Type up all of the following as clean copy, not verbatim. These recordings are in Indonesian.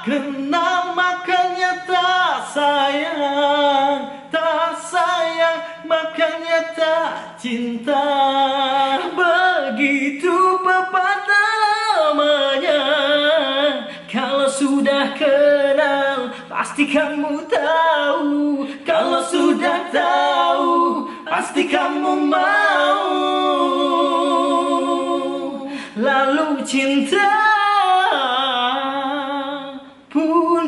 kenal makanya tak sayang makanya tak cinta. Begitu pepatah namanya, kalau sudah kenal pasti kamu tahu. Kalau sudah tahu pasti kamu mau. Lalu cinta pun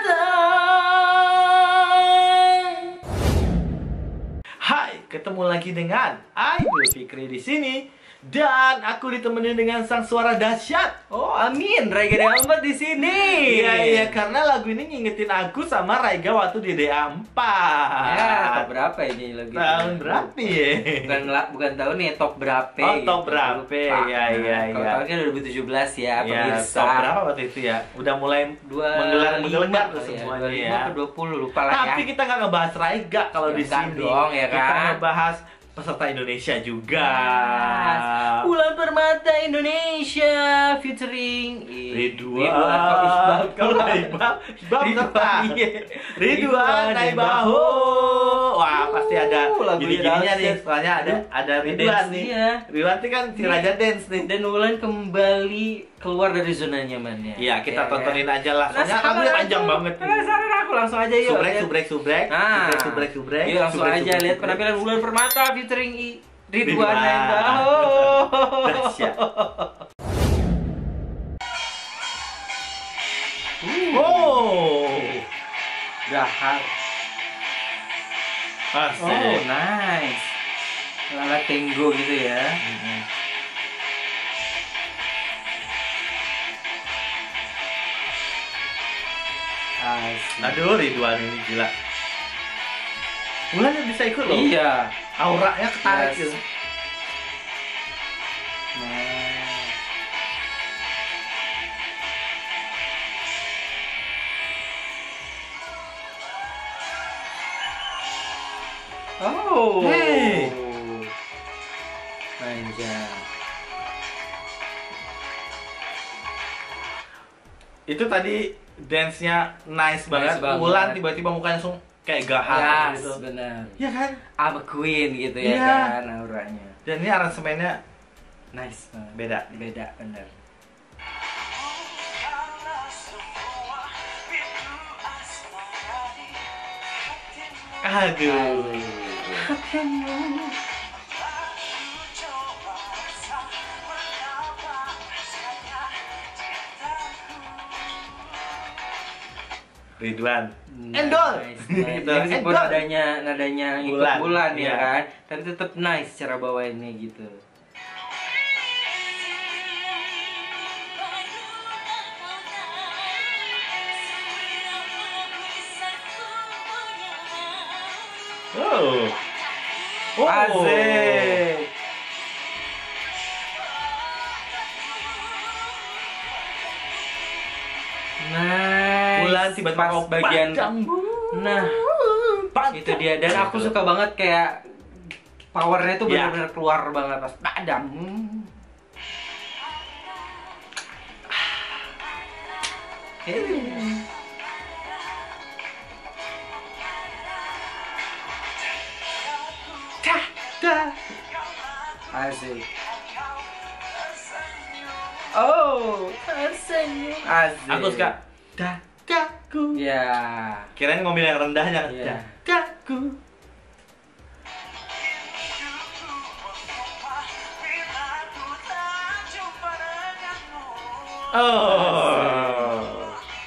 datang. Hai, ketemu lagi dengan Idul Fikri di sini. Dan aku ditemani dengan sang suara dahsyat. Oh, Amin, Raiga DA4 di sini. Iya, karena lagu ini ngingetin aku sama Raiga waktu di DA4. Ya, top berapa ini lagu? Tahun berapa ya? Bukan tahun nih, top berapa? Oh, top gitu. berapa? Iya. Kalau tahunnya 2017 ya, Ya, pemirsa. top berapa waktu itu ya? Udah mulai menggelar tuh semuanya ya. 20 lupa lah ya. Tapi kita nggak ngebahas Raiga kalau di Enggak sini. dong, ya Kita kan? ngebahas peserta Indonesia juga. Bulan Permata Indonesia featuring Ridwan. Kalau Iqbal serta. Ridwan Naibaho. Wah, pasti ada lagu gini-gininya nih. dance. Soalnya ada Ridwan Dance, nih. iya. Ridwan itu kan si Raja Dance nih. Dan Wulan kembali keluar dari zona nyamannya. Iya, kita Ya, tontonin aja lah. Soalnya penasaran lagunya aku. panjang banget nih. Penasaran aku, langsung aja yuk. Subrek. Nah, Subrek. yuk langsung aja lihat penampilan Wulan Permata featuring Ridwan Ridwan. Naibaho. Dahsyat. Oh. Dahar. Asik. Oh, nice. Lala Tenggo gitu ya. Asik. Aduh, Ridwan ini gila. Bulannya bisa ikut loh. Iya. Auranya ketarik Yes. gitu. Nah. Oh. Hey. Manja. Itu tadi dance-nya nice banget. banget. Wulan tiba-tiba mukanya langsung kayak gahar Yes, gitu. benar. Iya kan? I'm a queen gitu ya Iya. kan auranya. Dan ini aransemennya Nice banget. beda. Beda bener. Aduh. Ridwan. Endol. Nice, Gitu. nice. Meskipun Endol. nadanya ikut Bulan, bulan iya. ya kan, tapi tetap nice cara bawainnya gitu. Oh. Asik. Nice. Bulan tiba-tiba pas mau bagian padamu. nah itu dia, dan aku suka banget kayak powernya tuh Ya. benar-benar keluar banget pas padam. Asik. Oh, tersenyum. Asik. Aku suka dadaku. Ya. Kirain ngomel yang rendahnya. Iya. Dadaku. Oh.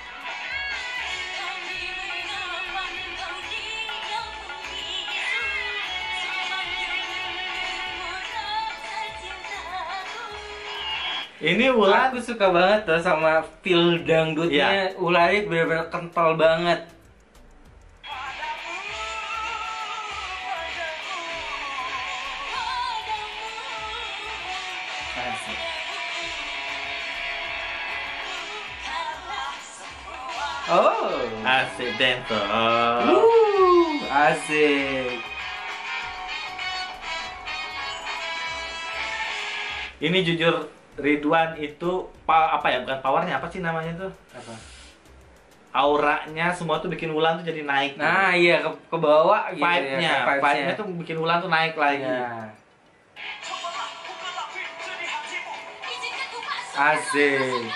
Ini Wulan Aku suka banget tuh sama feel dangdutnya. Iya. Wulan ini bener-bener kental banget. Asik. Oh, asik dance. asik. Ini jujur Ridwan itu apa ya, bukan powernya, apa sih namanya tuh? Apa? auranya semua tuh bikin Wulan tuh jadi naik. Nah, iya ke bawah gitu Vibe-nya, ya. vibe-nya tuh bikin Wulan tuh naik lagi. Ya. Asik.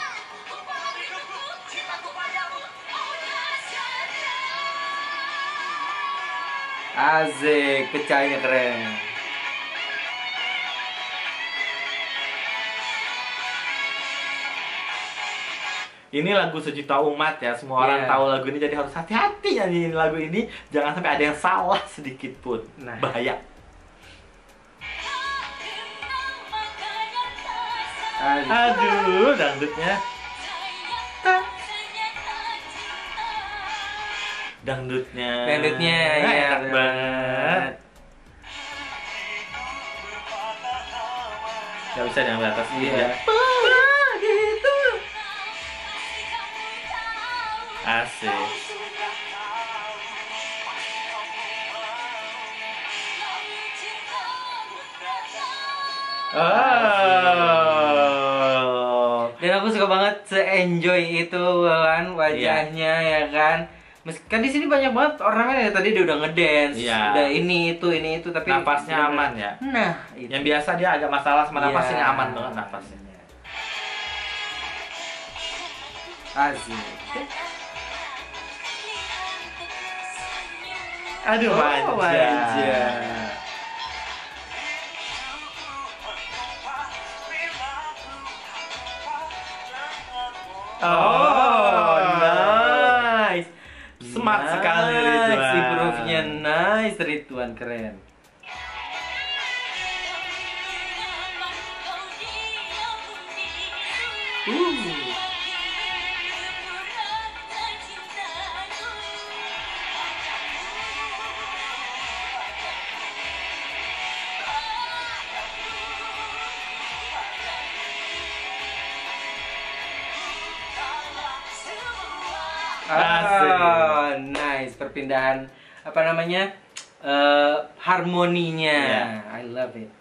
Asik, pecahnya keren. Ini lagu sejuta umat ya, semua orang Iya. tahu lagu ini, jadi harus hati-hati nyanyiin lagu ini, jangan sampai ada yang salah sedikit pun. Nah. Bahaya. Asik. Aduh, dangdutnya. Dangdutnya. Dangdutnya, Nah, ya, enak banget. Gak bisa yang di atas Iya. ya. Gitu. Asik. Oh. Dan aku suka banget se-enjoy itu Wulan wajahnya ya kan. Kan di sini banyak banget ornamen ya, tadi dia udah ngedance, Iya. udah ini itu tapi Napasnya aman ya. Nah, itu. Yang biasa dia agak masalah sama napasnya, Iya. aman banget napasnya. Asik. Aduh, manja. manja. Oh, nice. Smart sekali Ridwan. Improve-nya nice, Ridwan keren. Ah, nice perpindahan apa namanya harmoninya. Iya. I love it.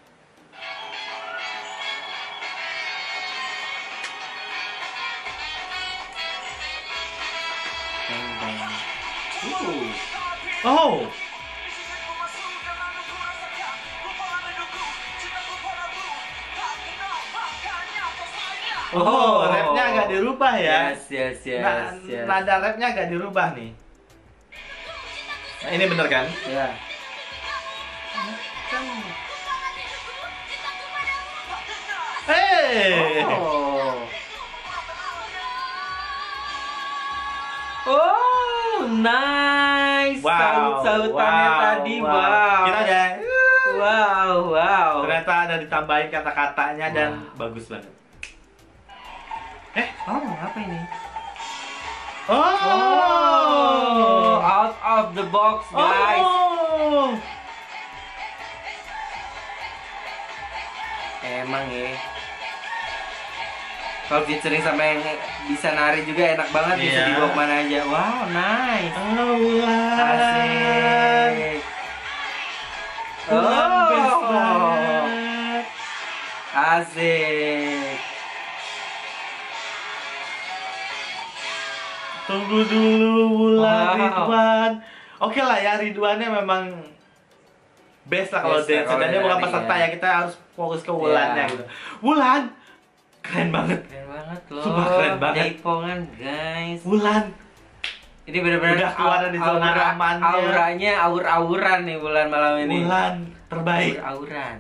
Oh. Oh, rapnya agak dirubah ya. Yes. Nada rapnya agak dirubah nih. Nah, ini bener kan? Ya. Hey. Oh, nice. Saut-sautannya tadi, wow. Kita udah. Wow. Ternyata ada ditambahin kata-katanya dan bagus banget. Oh, apa ini? Oh, Out of the box, guys. Oh. Emang ya. Kalau featuring sama yang bisa nari juga enak banget, bisa Iya. dibawa kemana aja. Wow, nice. Wulan. Asik. Wulan best banget. Asik. Tunggu dulu Wulan, Wow. Ridwan. Oke lah ya, Ridwannya memang best lah kalau Best dance. lah kalau Dan dia bukan nari, peserta ya. ya, kita harus fokus ke Wulannya Iya. gitu. Wulan, keren banget. Keren banget loh. Sumpah keren banget. Jaipongan, guys. Wulan, Ini benar-benar Udah keluar dari zona amannya. Auranya aur-auran nih Wulan malam ini. Wulan terbaik. Aur-auran.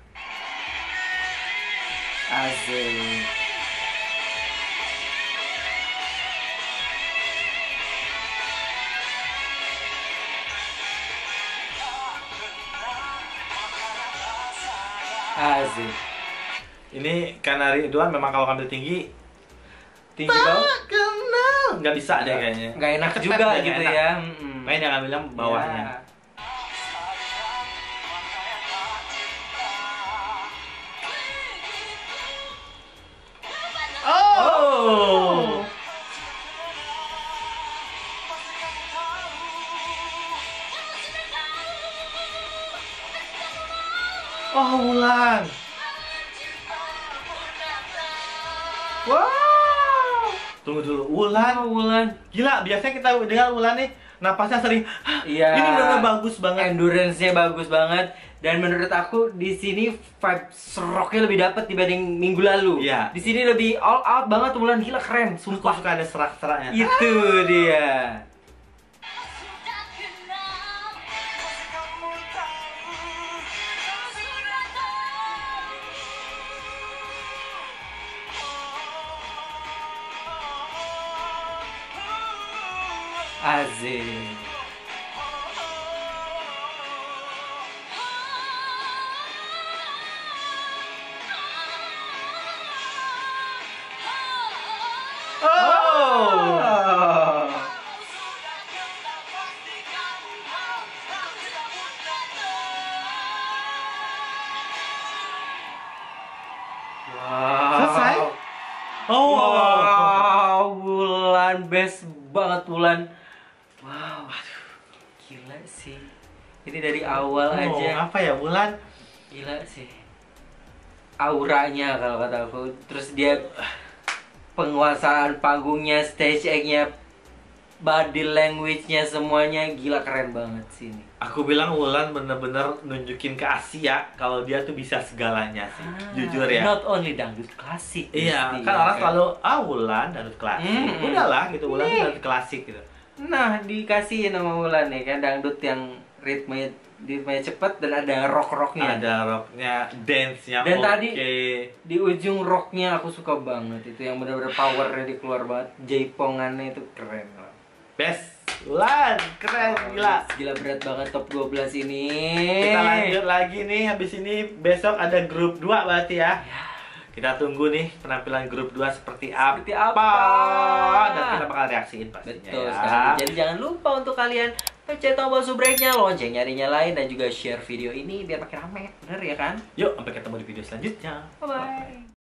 Asik. Asik. Ini karena Ridwan memang kalau ngambil tinggi Tinggi banget. kenal nggak bisa deh kayaknya. Nggak enak Cepet juga deh, gitu nggak enak. ya. Makanya jangan bilang bawahnya. Ya. Oh. Oh, Wulan. Wow. Tunggu dulu, Wulan. Wulan. Gila, biasanya kita dengar Wulan nih napasnya sering. Iya. Ini benar bagus banget. Endurance-nya bagus banget. Dan menurut aku di sini vibes rocknya lebih dapat dibanding minggu lalu. Iya. Di sini lebih all out banget Wulan, gila keren, Aku sumpah. suka ada serak-seraknya. Itu dia. Asik. Oh. Wow. Selesai? Oh. Wow, Wulan best banget Wulan. Wow, aduh, gila sih. Ini dari awal aja. Apa ya, Wulan? Gila sih. Auranya kalau kata aku. Terus dia penguasaan panggungnya, stage act-nya, body language-nya semuanya gila keren banget sih ini. Aku bilang Wulan bener-bener nunjukin ke Asia kalau dia tuh bisa segalanya sih. Jujur ya. Not only dangdut klasik. Iya, mesti, kan ya orang selalu Wulan dangdut klasik. Udahlah gitu, Wulan tuh dangdut klasik gitu. Nah, dikasih nama Wulan nih kan dangdut yang ritmenya cepet dan ada rock-rocknya. Ada rocknya, dance-nya. Dan oke. tadi di ujung rocknya aku suka banget itu yang benar-benar powernya dikeluar banget. Jaipongannya itu keren lah. Best Wulan, keren gila. Gila berat banget top 12 ini. Kita lanjut lagi nih, habis ini besok ada grup 2 berarti ya. Kita tunggu nih penampilan grup 2 seperti apa. Dan kita bakal reaksiin pastinya. Betul ya. sekali. Jadi jangan lupa untuk kalian pencet tombol subscribe-nya, lonceng nyarinya dan juga share video ini biar makin rame. Bener ya kan? Yuk, sampai ketemu di video selanjutnya. Bye-bye.